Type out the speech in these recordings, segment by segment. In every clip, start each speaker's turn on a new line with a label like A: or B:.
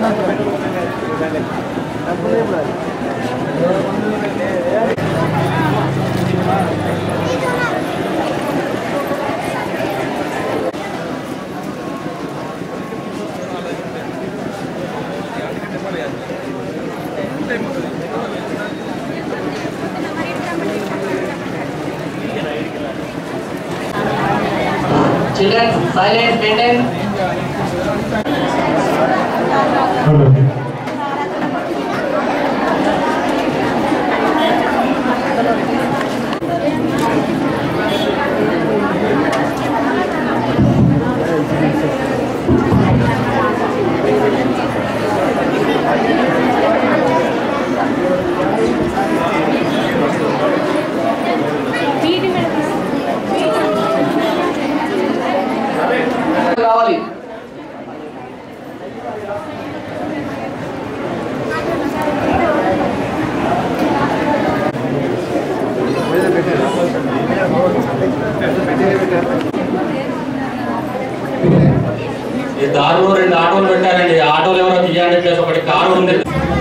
A: Children, silence, maintain. రావాలి.
B: ఈ దారిలో 2 ఆటోలు పెట్టారండి. ఆటోలు ఎవరో తీయండి, ప్లస్ ఒకటి కారు ఉంది.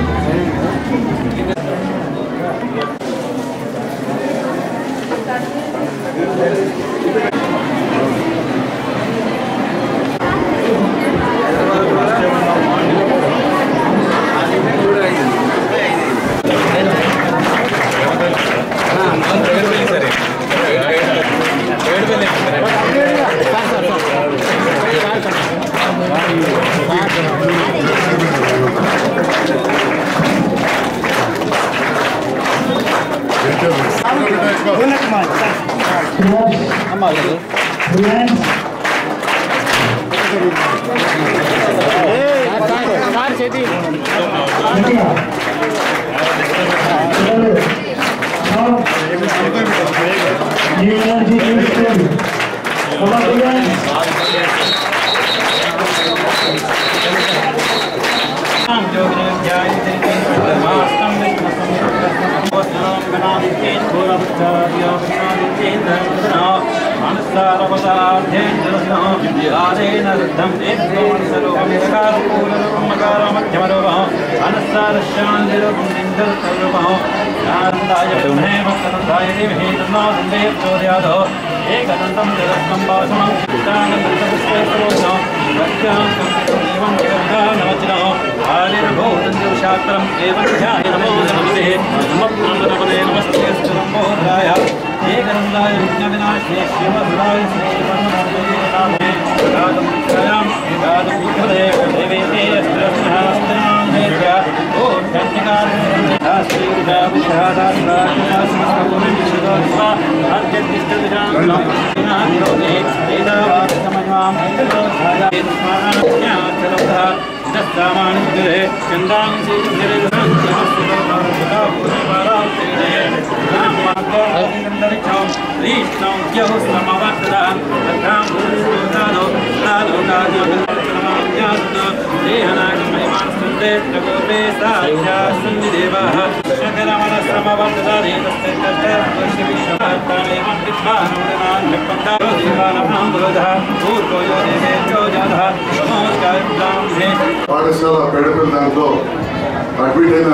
C: పాఠశాల పెడపల దాంట్లో అడ్మిట్ అయిన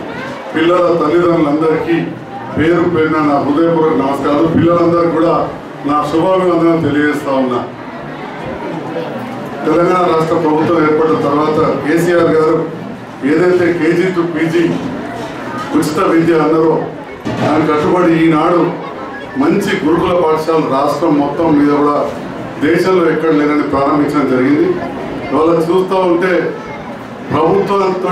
C: పిల్లల తల్లిదండ్రులందరికీ పేరు పేరున నా హృదయపూర్వక నమస్కారాలు. పిల్లలందరూ కూడా నా శుభాభివందనాలు తెలియజేస్తా ఉన్నా. తెలంగాణ రాష్ట్ర ప్రభుత్వం ఏర్పడిన తర్వాత కేసీఆర్ గారు ఏదైతే కేజీ టు పీజీ ఉచిత విద్య అన్నారో దానికి కట్టుబడి ఈనాడు మంచి గురుకుల పాఠశాలలు రాష్ట్రం మొత్తం మీద కూడా దేశంలో ఎక్కడ లేదని ప్రారంభించడం జరిగింది. ఇవాళ చూస్తూ ఉంటే ప్రభుత్వంతో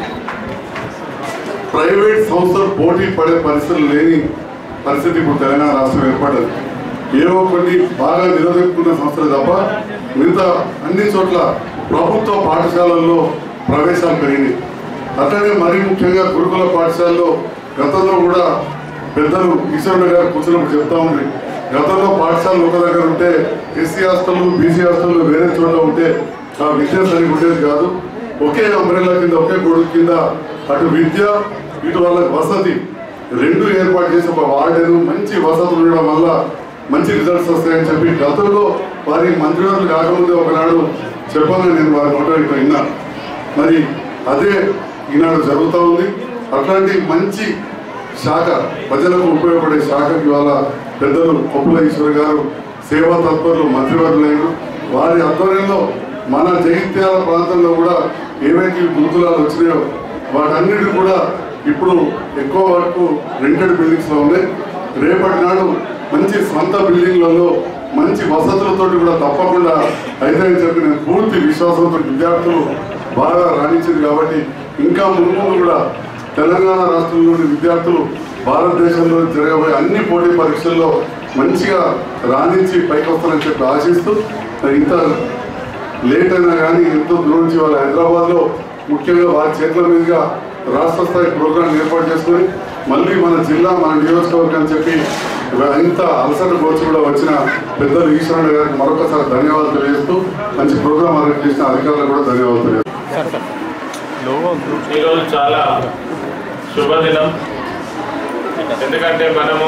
C: ప్రైవేట్ సంస్థలు పోటీ పడే పరిస్థితులు లేని పరిస్థితి ఇప్పుడు తెలంగాణ రాష్ట్రం ఏర్పడ్డది. ఏవో కొన్ని బాగా నిలదొక్కున్న సంస్థలు తప్ప మిగతా అన్ని చోట్ల ప్రభుత్వ పాఠశాలల్లో ప్రవేశాలు పెరిగినాయి. అట్లనే మరీ ముఖ్యంగా గురుకుల పాఠశాలలో గతంలో కూడా పెద్దలు ఈశ్వరుడు గారు కూర్చున్నప్పుడు చెప్తా ఉంది. గతంలో పాఠశాలలు ఒక దగ్గర ఉంటే ఎస్సీ హాస్టళ్ళు బీసీ హాస్టళ్ళు వేరే చోట్ల ఉంటే ఆ విద్య సరిగ్గా ఉండేది కాదు. ఒకే అంబ్రెల్లా కింద ఒకే గొడుగు కింద అటు విద్య ఇటు వాళ్ళకి వసతి రెండు ఏర్పాటు చేసి ఒక వార్డెను మంచి వసతులు ఉండడం వల్ల మంచి రిజల్ట్స్ వస్తాయని చెప్పి గతంలో వారి మంత్రివర్యులు కాకముందే ఒకనాడు చెప్పాలని నేను వారి నోట విన్నా. మరి అదే ఈనాడు జరుగుతూ ఉంది. అట్లాంటి మంచి శాఖ, ప్రజలకు ఉపయోగపడే శాఖకి ఇవాళ పెద్దలు కొప్పుల ఈశ్వర్ గారు సేవా తత్పరులు మంత్రివర్యులైన వారి ఆధ్వర్యంలో మన జగిత్యాల ప్రాంతంలో కూడా ఏవైతే గుర్తులాలు వచ్చినాయో వాటన్నిటి కూడా ఇప్పుడు ఎక్కువ వరకు రెంటెడ్ బిల్డింగ్స్లో ఉన్నాయి. రేపటి నాడు మంచి సొంత బిల్డింగ్లలో మంచి వసతులతో కూడా తప్పకుండా అయితే అని చెప్పి నేను పూర్తి విశ్వాసంతో విద్యార్థులు బాగా రాణించింది కాబట్టి ఇంకా ముందు కూడా తెలంగాణ రాష్ట్రంలోని విద్యార్థులు భారతదేశంలో జరగబోయే అన్ని పోటీ పరీక్షల్లో మంచిగా రాణించి పైకి వస్తారని చెప్పి ఆశిస్తూ ఇంత లేట్ అయినా కానీ ఎంతో దూరం నుంచి వాళ్ళ హైదరాబాద్లో ముఖ్యంగా వారి చేతుల మీదుగా రాష్ట్ర స్థాయి ప్రోగ్రాం ఏర్పాటు చేసుకొని మళ్ళీ మన జిల్లా మన నియోజకవర్గం అని చెప్పి ఇంత అలసట కోర్చి కూడా వచ్చిన పెద్దలు ఈశ్వరుడు గారికి మరొకసారి ధన్యవాదాలు తెలియజేస్తూ మంచి ప్రోగ్రాం అరేంజ్ చేసిన అధికారులకు కూడా ధన్యవాదాలు తెలియజేస్తాను.
D: ఈరోజు చాలా శుభదినం. ఎందుకంటే మనము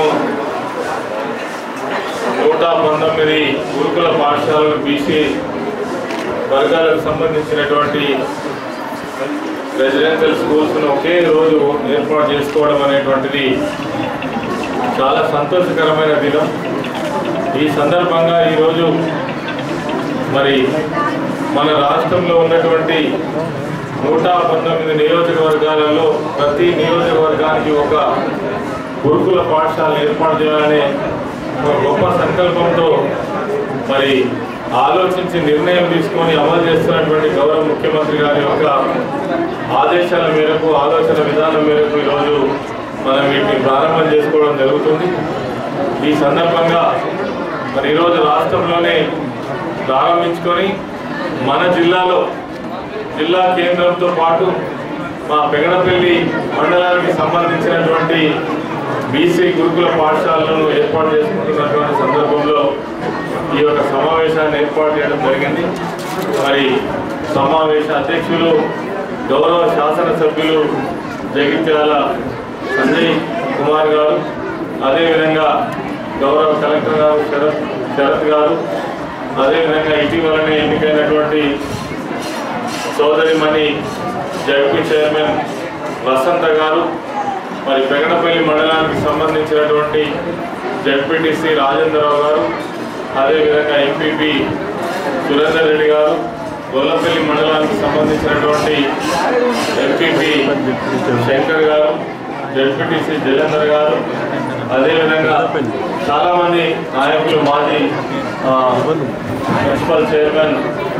D: 119 గురుకుల పాఠశాలలు బీసీ వర్గాలకు సంబంధించినటువంటి రెసిడెన్షియల్ స్కూల్స్ను ఒకే రోజు ఏర్పాటు చేసుకోవడం అనేటువంటిది చాలా సంతోషకరమైన దినం. ఈ సందర్భంగా ఈరోజు మరి మన రాష్ట్రంలో ఉన్నటువంటి 119 నియోజకవర్గాలలో ప్రతి నియోజకవర్గానికి ఒక గురుకుల పాఠశాల ఏర్పాటు చేయాలనే ఒక గొప్ప సంకల్పంతో మరి ఆలోచించి నిర్ణయం తీసుకొని అమలు చేస్తున్నటువంటి గౌరవ ముఖ్యమంత్రి గారి యొక్క ఆదేశాల మేరకు, ఆలోచన విధానం మేరకు ఈరోజు మనం వీటిని ప్రారంభం చేసుకోవడం జరుగుతుంది. ఈ సందర్భంగా మరి ఈరోజు రాష్ట్రంలోనే ప్రారంభించుకొని మన జిల్లాలో జిల్లా కేంద్రంతో పాటు మా పెగడపల్లి మండలానికి సంబంధించినటువంటి బీసీ గురుకుల పాఠశాలను ఏర్పాటు చేసుకుంటున్నటువంటి సందర్భంలో ఈ యొక్క సమావేశాన్ని ఏర్పాటు చేయడం జరిగింది. మరి సమావేశ అధ్యక్షులు గౌరవ శాసనసభ్యులు జగిత్యాల సంజయ్ కుమార్ గారు, అదేవిధంగా గౌరవ కలెక్టర్ గారు శరత్ గారు, అదేవిధంగా ఇటీవలనే ఎన్నికైనటువంటి సోదరిమణి జడ్పీ చైర్మన్ వసంత గారు, మరి పెగడపల్లి మండలానికి సంబంధించినటువంటి జడ్పీటీసీ రాజేంద్రరావు గారు, అదేవిధంగా ఎంపీపీ సురేందర్ రెడ్డి గారు, గొల్లపల్లి మండలానికి సంబంధించినటువంటి ఎంపీపీ శంకర్ గారు, జడ్పీటీసీ జలేందర్ గారు, అదేవిధంగా చాలామంది నాయకులు, మాజీ మున్సిపల్ చైర్మన్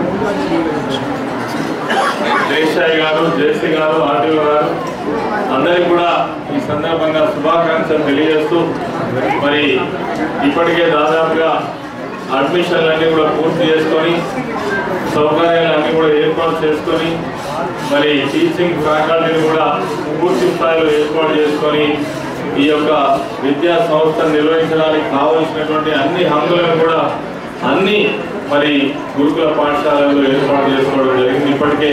D: దేశాయ్ గారు, జేసీ గారు, ఆర్టీఓ గారు, అందరికీ కూడా ఈ సందర్భంగా శుభాకాంక్షలు తెలియజేస్తూ మరి ఇప్పటికే దాదాపుగా అడ్మిషన్లన్నీ కూడా పూర్తి చేసుకొని సౌకర్యాలన్నీ కూడా ఏర్పాటు చేసుకొని మరి టీచింగ్ ఫ్యాకల్టీని కూడా పూర్తి స్థాయిలో ఏర్పాటు చేసుకొని ఈ యొక్క విద్యా సంస్థను నిర్వహించడానికి కావలసినటువంటి అన్ని హంగులను కూడా అన్ని మరి గురుకుల పాఠశాలలో ఏర్పాటు చేసుకోవడం జరిగింది. ఇప్పటికే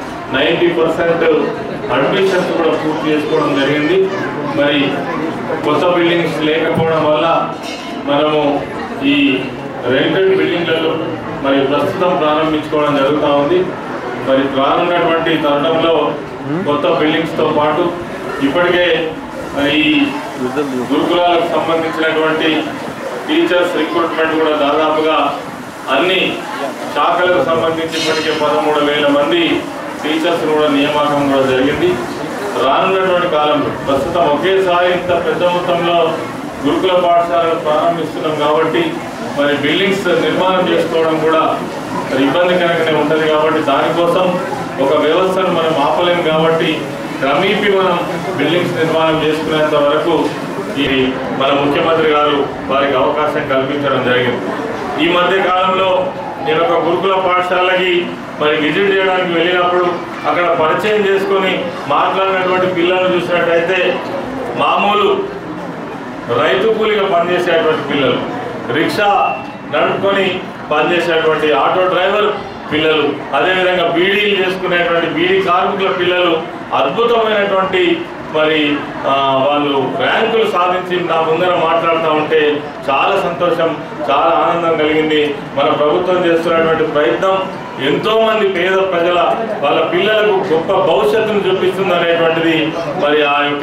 D: 90% అడ్మిషన్స్ కూడా పూర్తి చేసుకోవడం జరిగింది. మరి కొత్త బిల్డింగ్స్ లేకపోవడం వల్ల మనము ఈ రెంటెడ్ బిల్డింగ్లలో మరి ప్రస్తుతం ప్రారంభించుకోవడం జరుగుతూ ఉంది. మరి రానున్నటువంటి తరుణంలో కొత్త బిల్డింగ్స్తో పాటు ఇప్పటికే మరి గురుకులాలకు సంబంధించినటువంటి టీచర్స్ రిక్రూట్మెంట్ కూడా దాదాపుగా అన్ని శాఖలకు సంబంధించి ఇప్పటికే 13,000 మంది టీచర్స్ కూడా నియామకం కూడా జరిగింది. రానున్నటువంటి కాలంలో ప్రస్తుతం ఒకేసారి ఇంత పెద్ద మొత్తంలో గురుకుల పాఠశాలను ప్రారంభిస్తున్నాం కాబట్టి మరి బిల్డింగ్స్ నిర్మాణం చేసుకోవడం కూడా ఇబ్బందికరంగానే ఉంటుంది. కాబట్టి దానికోసం ఒక వ్యవస్థను మనం ఆపలేము. కాబట్టి క్రమేపీ మనం బిల్డింగ్స్ నిర్మాణం చేసుకునేంత వరకు ఇది మన ముఖ్యమంత్రి గారు వారికి అవకాశం కల్పించడం జరిగింది. ఈ మధ్య కాలంలో నేను ఒక గురుకుల పాఠశాలకి మరి విజిట్ చేయడానికి వెళ్ళినప్పుడు అక్కడ పరిచయం చేసుకొని మాట్లాడినటువంటి పిల్లలను చూసినట్టయితే మామూలు రైతు కూలిగా పనిచేసేటువంటి పిల్లలు, రిక్షా నడుపుకొని పనిచేసేటువంటి ఆటో డ్రైవర్ పిల్లలు, అదేవిధంగా బీడీలు చేసుకునేటువంటి బీడీ కార్మికుల పిల్లలు అద్భుతమైనటువంటి మరి వాళ్ళు ర్యాంకులు సాధించి నా ముందర మాట్లాడుతూ ఉంటే చాలా సంతోషం, చాలా ఆనందం కలిగింది. మన ప్రభుత్వం చేస్తున్నటువంటి ప్రయత్నం ఎంతో మంది పేద ప్రజల వాళ్ళ పిల్లలకు గొప్ప భవిష్యత్తును చూపిస్తుంది అనేటువంటిది మరి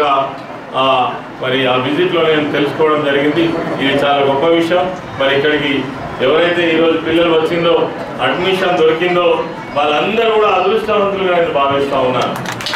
D: ఆ విజిట్లో నేను తెలుసుకోవడం జరిగింది. ఇది చాలా గొప్ప విషయం. మరి ఇక్కడికి ఎవరైతే ఈరోజు పిల్లలు వచ్చిందో అడ్మిషన్ దొరికిందో వాళ్ళందరూ కూడా అదృష్టవంతులుగా నేను భావిస్తూ ఉన్నాను.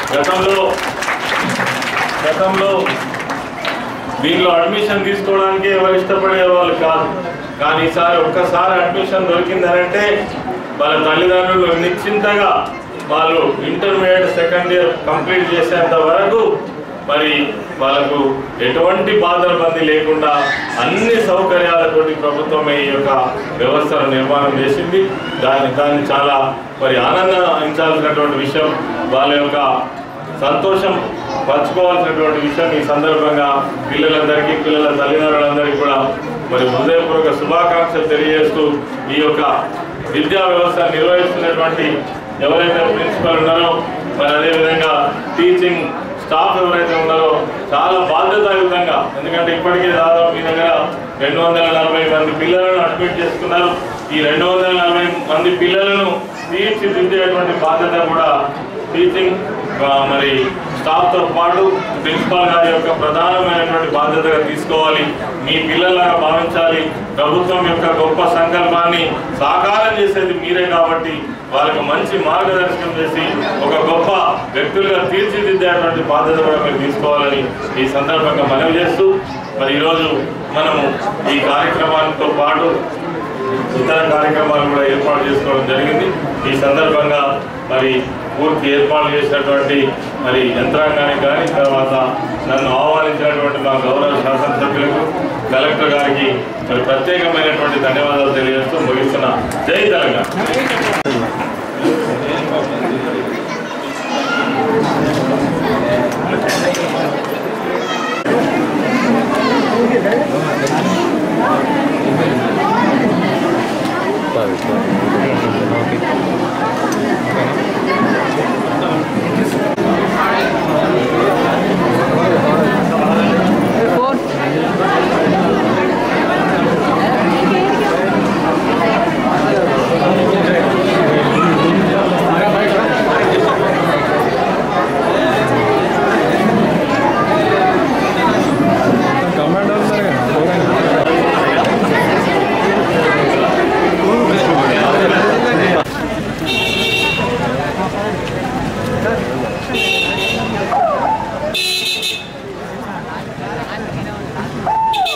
D: గతంలో దీనిలో అడ్మిషన్ తీసుకోవడానికి ఎవరు ఇష్టపడే వాళ్ళు కాదు. కానీ ఈసారి ఒక్కసారి అడ్మిషన్ దొరికిందనంటే వాళ్ళ తల్లిదండ్రులు నిశ్చింతగా వాళ్ళు ఇంటర్మీడియట్ సెకండ్ ఇయర్ కంప్లీట్ చేసేంత వరకు మరి వాళ్ళకు ఎటువంటి బాధరబంది లేకుండా అన్ని సౌకర్యాలతోటి ప్రభుత్వమే ఈ యొక్క వ్యవస్థను నిర్మాణం చేసింది. దాన్ని చాలా మరి ఆనందించాల్సినటువంటి విషయం, వాళ్ళ యొక్క సంతోషం పంచుకోవాల్సినటువంటి విషయం. ఈ సందర్భంగా పిల్లలందరికీ పిల్లల తల్లిదండ్రులందరికీ కూడా మరి హృదయపూర్వక శుభాకాంక్షలు తెలియజేస్తూ ఈ యొక్క విద్యా వ్యవస్థ నిర్వహిస్తున్నటువంటి ఎవరైతే ప్రిన్సిపల్ ఉన్నారో మరి అదేవిధంగా టీచింగ్ స్టాఫ్ ఎవరైతే ఉన్నారో చాలా బాధ్యతాయుతంగా, ఎందుకంటే ఇప్పటికే దాదాపు మీ దగ్గర 240 మంది పిల్లలను అడ్మిట్ చేసుకున్నారు. ఈ 240 మంది పిల్లలను తీర్చిదిద్దేటువంటి బాధ్యత కూడా టీచింగ్ మరి స్టాఫ్తో పాటు ప్రిన్సిపాల్ గారి యొక్క ప్రధానమైనటువంటి బాధ్యతగా తీసుకోవాలి. మీ పిల్లలాగా భావించాలి. ప్రభుత్వం యొక్క గొప్ప సంకల్పాన్ని సాకారం చేసేది మీరే కాబట్టి వాళ్ళకు మంచి మార్గదర్శనం చేసి ఒక గొప్ప వ్యక్తులుగా తీర్చిదిద్దేటువంటి బాధ్యత కూడా మీరు తీసుకోవాలని ఈ సందర్భంగా మనవి చేస్తూ మరి ఈరోజు మనము ఈ కార్యక్రమాలతో పాటు ఇతర కార్యక్రమాలు కూడా ఏర్పాటు చేసుకోవడం జరిగింది. ఈ సందర్భంగా మరి పూర్తి ఏర్పాటు చేసినటువంటి మరి యంత్రాంగానికి కానీ తర్వాత నన్ను ఆహ్వానించినటువంటి మా గౌరవ శాసనసభ్యులకు కలెక్టర్ గారికి మరి ప్రత్యేకమైనటువంటి ధన్యవాదాలు తెలియజేస్తూ ముగిస్తున్నా. జై తెలంగాణ.
E: Sorry.